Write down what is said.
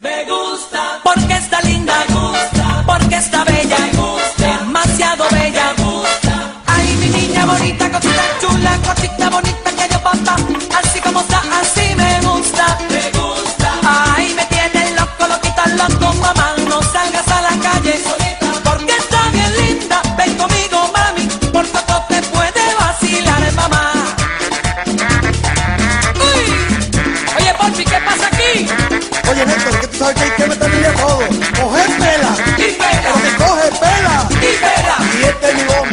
Me gusta, porque está linda, me gusta, porque está bella, me gusta, demasiado bella, me gusta. Ay, mi niña bonita, cosita chula, cosita bonita que yo papá, así como está, así me gusta, me gusta. Ay, me tiene loco, loquita, loco, mamá, no salgas a la calle solita, porque está bien linda, ven conmigo, mami, por poco te puede vacilar, mamá. Uy, oye, Porfi, ¿qué pasa aquí? Oye, Néstor, que tú sabes que hay que meterle a todo. Coger pela. Y pela. Porque coge pela. Y pela. Y este es mi hombre.